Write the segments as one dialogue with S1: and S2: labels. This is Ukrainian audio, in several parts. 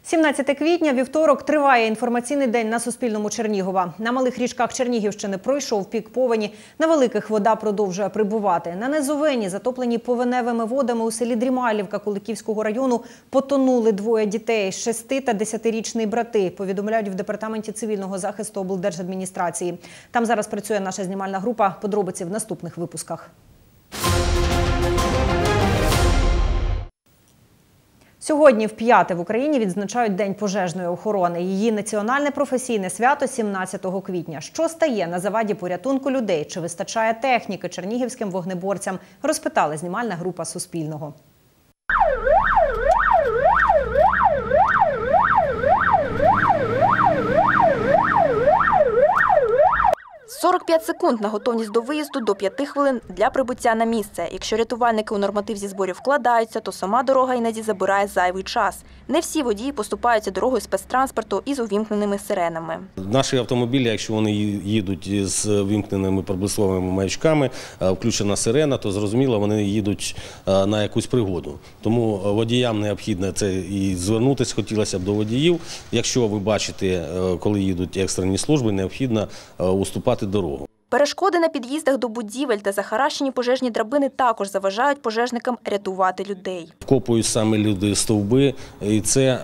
S1: 17 квітня, вівторок, триває інформаційний день на Суспільному Чернігова. На малих річках Чернігівщини пройшов пік повені, на великих вода продовжує прибувати. На низовині, затоплені повеневими водами у селі Дрімалівка Куликівського району, потонули двоє дітей – 6 та 10-річний брати, повідомляють в Департаменті цивільного захисту облдержадміністрації. Там зараз працює наша знімальна група. Подробиці в наступних випусках. Сьогодні вп'яте в Україні відзначають День пожежної охорони. Її національне професійне свято – 17 квітня. Що стає на заваді порятунку людей? Чи вистачає техніки чернігівським вогнеборцям? Розпитала знімальна група Суспільного.
S2: 45 секунд на готовність до виїзду, до 5 хвилин для прибуття на місце. Якщо рятувальники у норматив зі зборів вкладаються, то сама дорога іноді забирає зайвий час. Не всі водії поступаються дорогою спецтранспорту із увімкненими сиренами.
S3: Наші автомобілі, якщо вони їдуть з вимкненими проблисковими маячками, включена сирена, то зрозуміло, вони їдуть на якусь пригоду. Тому водіям необхідно це і звернутися хотілося б до водіїв. Якщо ви бачите, коли їдуть екстрені служби, необхідно уступати дорогу.
S2: Перешкоди на під'їздах до будівель та захаращені пожежні драбини також заважають пожежникам рятувати людей.
S3: Вкопують саме люди стовби, і це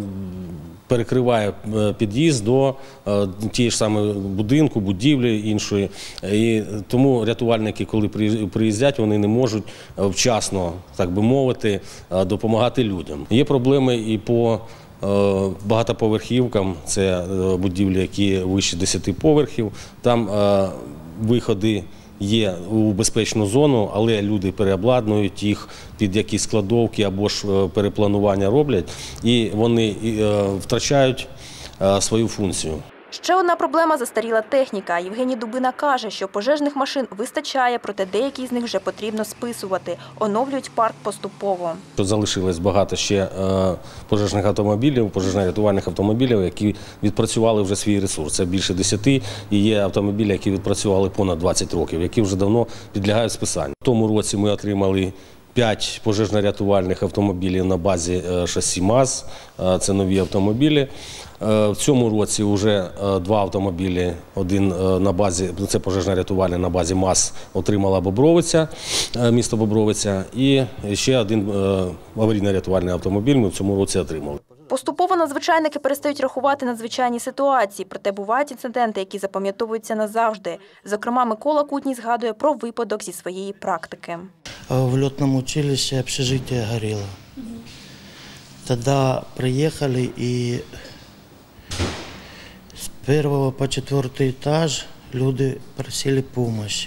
S3: перекриває під'їзд до тієї ж самої будинку, будівлі іншої. І тому рятувальники, коли приїздять, вони не можуть вчасно, так би мовити, допомагати людям. Є проблеми і по багатоповерхівкам, це будівлі, які вище 10 поверхів, там виходи є у безпечну зону, але люди переобладнують їх під якісь складовки або ж перепланування роблять, і вони втрачають свою функцію.
S2: Ще одна проблема – застаріла техніка. Євгеній Дубина каже, що пожежних машин вистачає, проте деякі з них вже потрібно списувати. Оновлюють парк поступово.
S3: Залишилось багато ще пожежних автомобілів, пожежно-рятувальних автомобілів, які відпрацювали вже свій ресурс. Це більше 10, і є автомобілі, які відпрацювали понад 20 років, які вже давно підлягають списанню. В тому році ми отримали 5 пожежно-рятувальних автомобілів на базі шасі МАЗ, це нові автомобілі. В цьому році вже 2 автомобілі, один на базі, це пожежно-рятувальний на базі МАЗ, отримала Бобровиця, місто Бобровиця, і ще один аварійно-рятувальний автомобіль ми в цьому році отримали.
S2: Поступово надзвичайники перестають рахувати надзвичайні ситуації, проте бувають інциденти, які запам'ятовуються назавжди. Зокрема, Микола Кутній згадує про випадок зі своєї практики.
S4: В льотному училищі общежитие горіло. Тоді приїхали і з 1 по 4 етаж люди просили допомоги.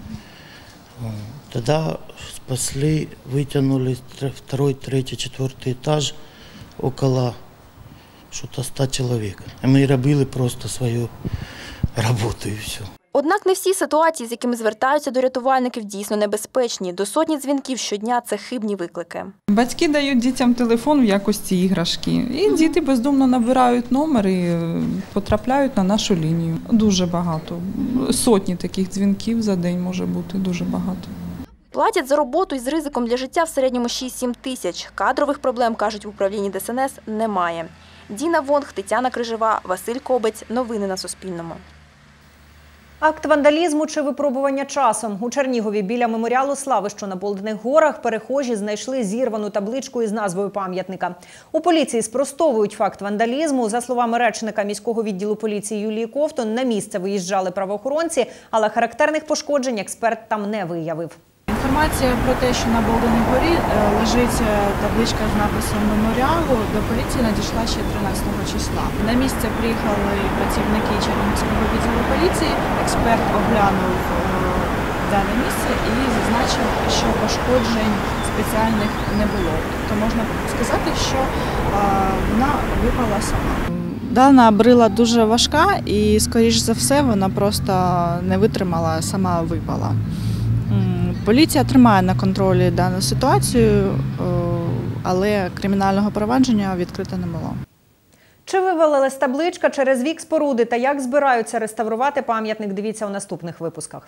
S4: Тоді спасли, витягнули 2, 3, 4 етаж около 100 чоловік. Ми робили просто свою роботу і все.
S2: Однак не всі ситуації, з якими звертаються до рятувальників, дійсно небезпечні. До сотні дзвінків щодня – це хибні виклики.
S5: Батьки дають дітям телефон в якості іграшки. І діти бездумно набирають номер і потрапляють на нашу лінію. Дуже багато. Сотні таких дзвінків за день може бути, дуже багато.
S2: Платять за роботу із ризиком для життя в середньому 6-7 тисяч. Кадрових проблем, кажуть в управлінні ДСНС, немає. Діна Вонг, Тетяна Крижева, Василь Кобець. Новини на Суспільному.
S1: Акт вандалізму чи випробування часом. У Чернігові біля меморіалу слави, що на Болдиних горах, перехожі знайшли зірвану табличку із назвою пам'ятника. У поліції спростовують факт вандалізму. За словами речника міського відділу поліції Юлії Ковтун, на місце виїжджали правоохоронці, але характерних пошкоджень експерт там не виявив.
S6: Інформація про те, що на Болдиній горі лежить табличка з написом меморіалу, до поліції надійшла ще 13 числа. На місце приїхали працівники Чернігівського відділу поліції, експерт оглянув дане місце і зазначив, що пошкоджень спеціальних не було. Тобто можна сказати, що вона випала сама. Дана брила дуже важка і, скоріш за все, вона просто не витримала, сама випала. Поліція тримає на контролі дану ситуацію, але кримінального провадження відкрито не було.
S1: Чи вивалилась табличка через вік споруди та як збираються реставрувати пам'ятник, дивіться у наступних випусках.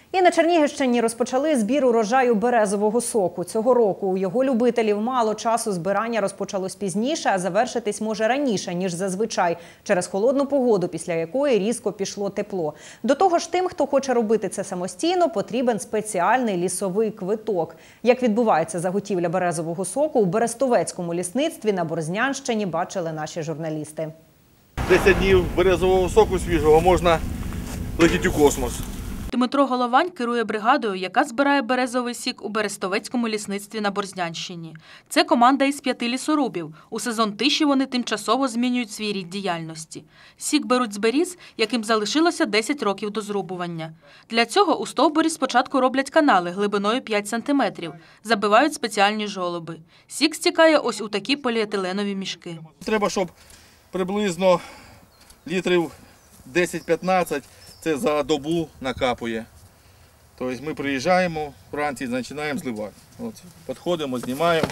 S1: І на Чернігівщині розпочали збір урожаю березового соку. Цього року у його любителів мало часу, збирання розпочалось пізніше, а завершитись може раніше, ніж зазвичай, через холодну погоду, після якої різко пішло тепло. До того ж, тим, хто хоче робити це самостійно, потрібен спеціальний лісовий квиток. Як відбувається заготівля березового соку у Берестовецькому лісництві на Борзнянщині, бачили наші журналісти.
S7: 10 днів березового соку свіжого можна летіти у космос.
S8: Дмитро Головань керує бригадою, яка збирає березовий сік у Берестовецькому лісництві на Борзнянщині. Це команда із 5 лісорубів. У сезон тиші вони тимчасово змінюють свій рід діяльності. Сік беруть з беріз, яким залишилося 10 років до зрубування. Для цього у стовбурі спочатку роблять канали глибиною 5 сантиметрів, забивають спеціальні жолоби. Сік стікає ось у такі поліетиленові мішки.
S7: Треба, щоб приблизно літрів 10-15 це за добу накапує. Тобто ми приїжджаємо вранці і починаємо зливати. От, підходимо, знімаємо,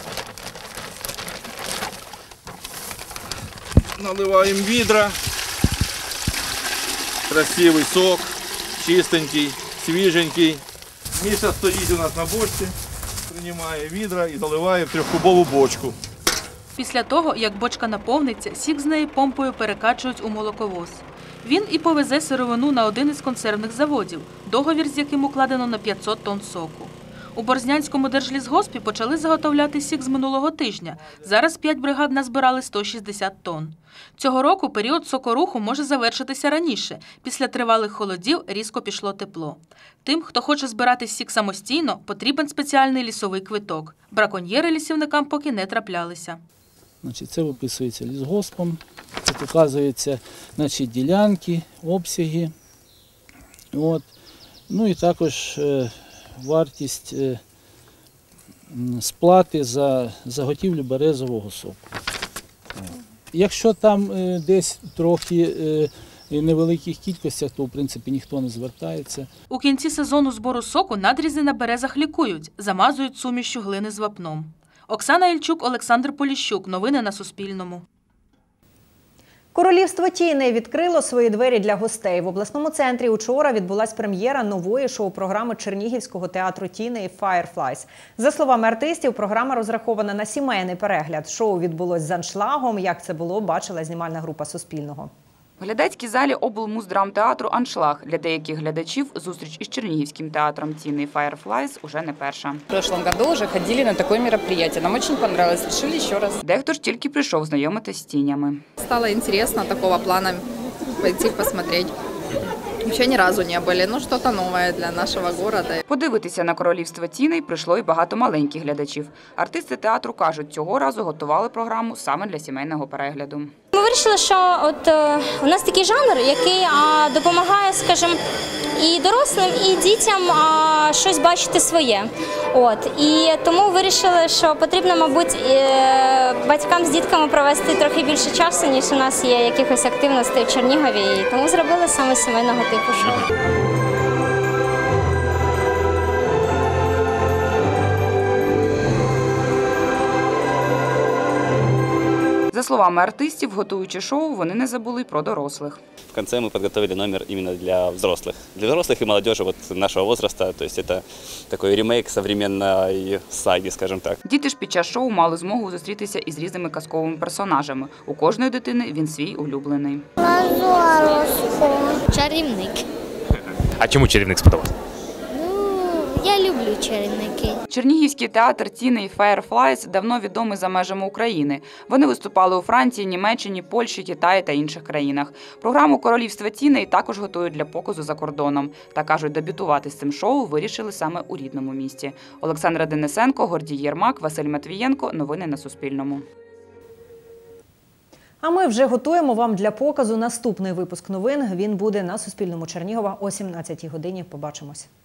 S7: наливаємо відра, красивий сок, чистенький, свіженький. Міша стоїть у нас на бочці, приймає відра і заливає в 3-кубову бочку.
S8: Після того, як бочка наповниться, сік з неї помпою перекачують у молоковоз. Він і повезе сировину на один із консервних заводів, договір з яким укладено на 500 тонн соку. У Борзнянському держлісгоспі почали заготовляти сік з минулого тижня. Зараз 5 бригад назбирали 160 тонн. Цього року період сокоруху може завершитися раніше. Після тривалих холодів різко пішло тепло. Тим, хто хоче збирати сік самостійно, потрібен спеціальний лісовий квиток. Браконьєри лісівникам поки не траплялися.
S9: Це виписується лісгоспом, це показуються ділянки, обсяги. Ну і також вартість сплати за заготівлю березового соку. Якщо там десь трохи невеликих кількостях, то в принципі ніхто не звертається.
S8: У кінці сезону збору соку надрізи на березах лікують, замазують сумішю глини з вапном. Оксана Ільчук, Олександр Поліщук. Новини на Суспільному.
S1: Королівство тіней відкрило свої двері для гостей. В обласному центрі учора відбулась прем'єра нової шоу-програми Чернігівського театру тіней «Fireflies». За словами артистів, програма розрахована на сімейний перегляд. Шоу відбулось з аншлагом. Як це було, бачила знімальна група Суспільного.
S10: В глядацькій залі облмуздрамтеатру «Аншлаг». Для деяких глядачів зустріч із Чернігівським театром тіней «Fireflies» уже не перша.
S11: В прошлом году уже ходили на такое мероприятие. Нам очень понравилось. Решили еще раз.
S10: Дехто ж тільки прийшов знайомитись з тінями.
S11: Стало интересно такого плана пойти посмотреть. Ще ні разу не були. Ну, щось нове для нашого міста.
S10: Подивитися на королівство тіней прийшло і багато маленьких глядачів. Артисти театру кажуть, цього разу готували програму саме для сімейного перегляду.
S12: Ми вирішили, що у нас такий жанр, який допомагає, скажімо, і дорослим, і дітям щось бачити своє. І тому вирішили, що потрібно, мабуть, батькам з дітками провести трохи більше часу, ніж у нас є якихось активностей в Чернігові. І тому зробили саме сімейного типу шоу.
S10: За словами артистів, готуючи шоу, вони не забули й про дорослих.
S13: В конце мы подготовили номер именно для взрослых. Для взрослых и молодежи нашего возраста. То есть это такой ремейк современной саги, скажем так.
S10: Діти ж під час шоу мали змогу зустрітися із різними казковими персонажами. У кожної дитини він свій улюблений.
S12: Чарівник.
S14: А чому чарівник сподобався?
S12: Я люблю чарівники.
S10: Чернігівський театр тіней «Fireflies» давно відомий за межами України. Вони виступали у Франції, Німеччині, Польщі, Китаї та інших країнах. Програму «Королівство тіней» також готують для показу за кордоном. Та кажуть, дебютувати з цим шоу вирішили саме у рідному місті. Олександра Денисенко, Гордій Єрмак, Василь Матвієнко. Новини на Суспільному.
S1: А ми вже готуємо вам для показу наступний випуск новин. Він буде на Суспільному Чернігова о 17-й годині. Побачимось.